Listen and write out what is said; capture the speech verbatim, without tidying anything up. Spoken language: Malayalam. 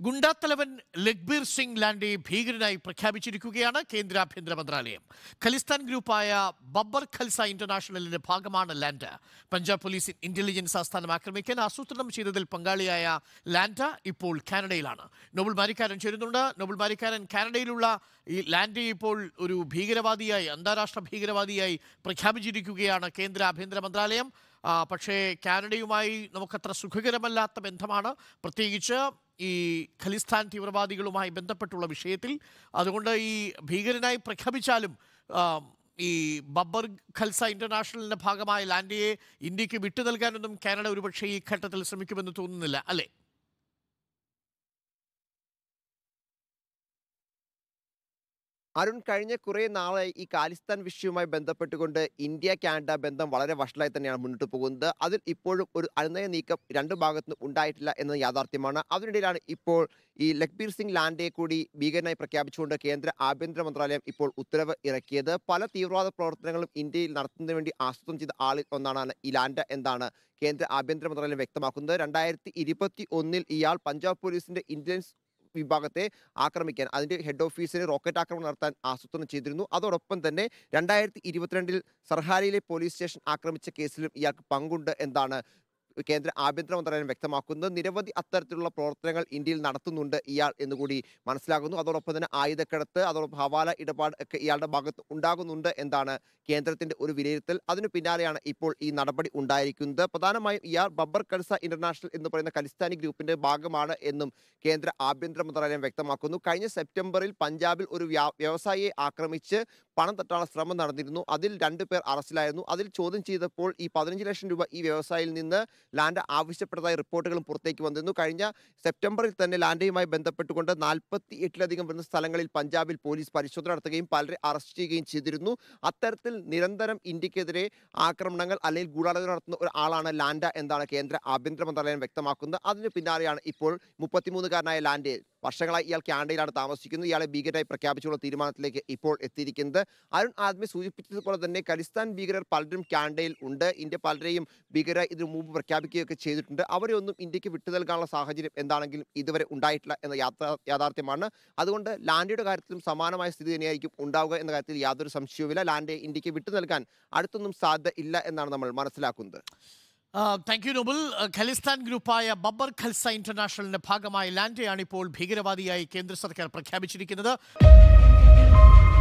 ഗുണ്ടാത്തലവൻ ലഖ്ബീർ സിംഗ് ലാൻഡെ ഭീകരനായി പ്രഖ്യാപിച്ചിരിക്കുകയാണ് കേന്ദ്ര ആഭ്യന്തര മന്ത്രാലയം. ഖലിസ്ഥാൻ ഗ്രൂപ്പായ ബബ്ബർ ഖൽസ ഇന്റർനാഷണലിന്റെ ഭാഗമാണ് ലാൻഡ. പഞ്ചാബ് പോലീസ് ഇന്റലിജൻസ് ആസ്ഥാനം ആക്രമിക്കാൻ ആസൂത്രണം ചെയ്തതിൽ പങ്കാളിയായ ലാൻഡ ഇപ്പോൾ കാനഡയിലാണ്. നോബൽ മാരിക്കാരൻ ചേരുന്നുണ്ട്. നോബൽ മാരിക്കാരൻ, കാനഡയിലുള്ള ഈ ലാൻഡെ ഇപ്പോൾ ഒരു ഭീകരവാദിയായി, അന്താരാഷ്ട്ര ഭീകരവാദിയായി പ്രഖ്യാപിച്ചിരിക്കുകയാണ് കേന്ദ്ര ആഭ്യന്തര മന്ത്രാലയം. പക്ഷേ കാനഡയുമായി നമുക്കത്ര സുഖകരമല്ലാത്ത ബന്ധമാണ്, പ്രത്യേകിച്ച് ഈ ഖലിസ്ഥാൻ തീവ്രവാദികളുമായി ബന്ധപ്പെട്ടുള്ള വിഷയത്തിൽ. അതുകൊണ്ട് ഈ ഭീകരനായി പ്രഖ്യാപിച്ചാലും ഈ ബബ്ബർ ഖൽസ ഇന്റർനാഷണലിന്റെ ഭാഗമായ ലാൻഡയെ ഇന്ത്യക്ക് വിട്ടു നൽകാനൊന്നും കാനഡ ഒരുപക്ഷെ ഈ ഘട്ടത്തിൽ ശ്രമിക്കുമെന്ന് തോന്നുന്നില്ല, അല്ലേ? അരുൺ, കഴിഞ്ഞ കുറേ നാളായി ഈ ഖാലിസ്ഥാൻ വിഷയവുമായി ബന്ധപ്പെട്ടുകൊണ്ട് ഇന്ത്യ കാനഡ ബന്ധം വളരെ വഷളായി തന്നെയാണ് മുന്നോട്ട് പോകുന്നത്. അതിൽ ഇപ്പോഴും ഒരു അനുനയ നീക്കം രണ്ട് ഭാഗത്തും ഉണ്ടായിട്ടില്ല എന്നത് യാഥാർത്ഥ്യമാണ്. അതിനിടയിലാണ് ഇപ്പോൾ ഈ ലഖ്ബീർ സിംഗ് ലാൻഡയെ കൂടി ഭീകരനായി പ്രഖ്യാപിച്ചുകൊണ്ട് കേന്ദ്ര ആഭ്യന്തര മന്ത്രാലയം ഇപ്പോൾ ഉത്തരവ് ഇറക്കിയത്. പല തീവ്രവാദ പ്രവർത്തനങ്ങളും ഇന്ത്യയിൽ നടത്തുന്നതിന് വേണ്ടി ആസൂത്രണം ചെയ്ത ആളിൽ ഒന്നാണ് ഈ ലാൻഡ എന്നാണ് കേന്ദ്ര ആഭ്യന്തര മന്ത്രാലയം വ്യക്തമാക്കുന്നത്. രണ്ടായിരത്തി ഇരുപത്തി ഒന്നിൽ ഇയാൾ പഞ്ചാബ് പോലീസിന്റെ ഇന്റലിജൻസ് വിഭാഗത്തെ ആക്രമിക്കാൻ, അതിന്റെ ഹെഡ് ഓഫീസിന് റോക്കറ്റ് ആക്രമണം നടത്താൻ ആസൂത്രണം ചെയ്തിരുന്നു. അതോടൊപ്പം തന്നെ രണ്ടായിരത്തി ഇരുപത്തിരണ്ടിൽ സർഹാരിയിലെ പോലീസ് സ്റ്റേഷൻ ആക്രമിച്ച കേസിലും ഇയാൾക്ക് പങ്കുണ്ട് എന്നാണ് കേന്ദ്ര ആഭ്യന്തര മന്ത്രാലയം വ്യക്തമാക്കുന്നത്. നിരവധി അത്തരത്തിലുള്ള പ്രവർത്തനങ്ങൾ ഇന്ത്യയിൽ നടത്തുന്നുണ്ട് ഇയാൾ എന്നുകൂടി മനസ്സിലാകുന്നു. അതോടൊപ്പം തന്നെ ആയുധക്കടത്ത്, അതോടൊപ്പം ഹവാല ഇടപാട് ഒക്കെ ഇയാളുടെ ഭാഗത്ത് ഉണ്ടാകുന്നുണ്ട് എന്നാണ് കേന്ദ്രത്തിന്റെ ഒരു വിലയിരുത്തൽ. അതിനു പിന്നാലെയാണ് ഇപ്പോൾ ഈ നടപടി ഉണ്ടായിരിക്കുന്നത്. പ്രധാനമായും ഇയാൾ ബബ്ബർ ഖൽസ ഇന്റർനാഷണൽ എന്ന് പറയുന്ന ഖലിസ്ഥാനി ഗ്രൂപ്പിന്റെ ഭാഗമാണ് എന്നും കേന്ദ്ര ആഭ്യന്തര മന്ത്രാലയം വ്യക്തമാക്കുന്നു. കഴിഞ്ഞ സെപ്റ്റംബറിൽ പഞ്ചാബിൽ ഒരു വ്യവസായിയെ ആക്രമിച്ച് പണം തട്ടാനുള്ള ശ്രമം നടന്നിരുന്നു. അതിൽ രണ്ടു പേർ അറസ്റ്റിലായിരുന്നു. അതിൽ ചോദ്യം ചെയ്തപ്പോൾ ഈ പതിനഞ്ച് ലക്ഷം രൂപ ഈ വ്യവസായിയിൽ നിന്ന് ലാൻഡ ആവശ്യപ്പെട്ടതായി റിപ്പോർട്ടുകളും പുറത്തേക്ക് വന്നിരുന്നു. കഴിഞ്ഞ സെപ്റ്റംബറിൽ തന്നെ ലാൻഡയുമായി ബന്ധപ്പെട്ടുകൊണ്ട് നാൽപ്പത്തി എട്ടിലധികം വരുന്ന സ്ഥലങ്ങളിൽ പഞ്ചാബിൽ പോലീസ് പരിശോധന നടത്തുകയും പലരെ അറസ്റ്റ് ചെയ്യുകയും ചെയ്തിരുന്നു. അത്തരത്തിൽ നിരന്തരം ഇന്ത്യക്കെതിരെ ആക്രമണങ്ങൾ അല്ലെങ്കിൽ ഗൂഢാലോചന നടത്തുന്ന ഒരാളാണ് ലാൻഡ എന്നാണ് കേന്ദ്ര ആഭ്യന്തര മന്ത്രാലയം വ്യക്തമാക്കുന്നത്. അതിന് പിന്നാലെയാണ് ഇപ്പോൾ മുപ്പത്തിമൂന്നുകാരനായ ലാൻഡെ, വർഷങ്ങളായി ഇയാൾ കാനഡയിലാണ് താമസിക്കുന്നത്, ഇയാളെ ഭീകരരായി പ്രഖ്യാപിച്ചുള്ള തീരുമാനത്തിലേക്ക് ഇപ്പോൾ എത്തിയിരിക്കുന്നത്. അരുൺ ആദ്യമേ സൂചിപ്പിച്ചതുപോലെ തന്നെ ഖലിസ്ഥാൻ ഭീകരർ പലരും കാനഡയിൽ ഉണ്ട്. ഇന്ത്യ പലരെയും ഭീകരരായി ഇതിനു മുമ്പ് പ്രഖ്യാപിക്കുകയൊക്കെ ചെയ്തിട്ടുണ്ട്. അവരെ ഒന്നും ഇന്ത്യക്ക് വിട്ടു നൽകാനുള്ള സാഹചര്യം എന്താണെങ്കിലും ഇതുവരെ ഉണ്ടായിട്ടില്ല എന്ന യാഥാർത്ഥ്യമാണ്. അതുകൊണ്ട് ലാൻഡയുടെ കാര്യത്തിലും സമാനമായ സ്ഥിതി തന്നെയായിരിക്കും ഉണ്ടാവുക എന്ന കാര്യത്തിൽ യാതൊരു സംശയവുമില്ല. ലാൻഡയെ ഇന്ത്യക്ക് വിട്ടു നൽകാൻ അടുത്തൊന്നും സാധ്യത ഇല്ല എന്നാണ് നമ്മൾ മനസ്സിലാക്കുന്നത്. Thank you noble. ഖലിസ്ഥാൻ ഗ്രൂപ്പായ ബബ്ബർ ഖൽസ ഇന്റർനാഷണലിന്റെ ഭാഗമായ ലാൻഡയാണ് ഇപ്പോൾ ഭീകരവാദിയായി കേന്ദ്ര സർക്കാർ പ്രഖ്യാപിച്ചിരിക്കുന്നത്.